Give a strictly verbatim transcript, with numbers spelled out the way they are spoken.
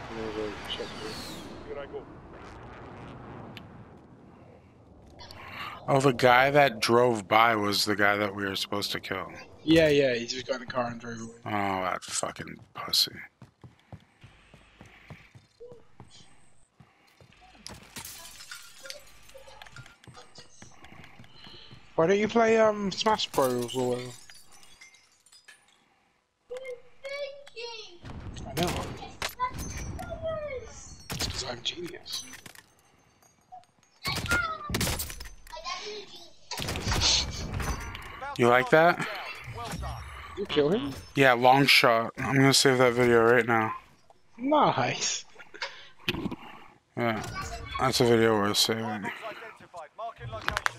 I'm gonna go check it. Here I go. Oh, the guy that drove by was the guy that we were supposed to kill. Yeah, yeah, he just got in the car and drove away. Oh, that fucking pussy. Why don't you play um Smash Bros or whatever? I know. It's because I'm genius. You like that? Well done. You kill him? Yeah, long shot. I'm gonna save that video right now. Nice. Yeah, that's a video worth saving. Identified. Marking location.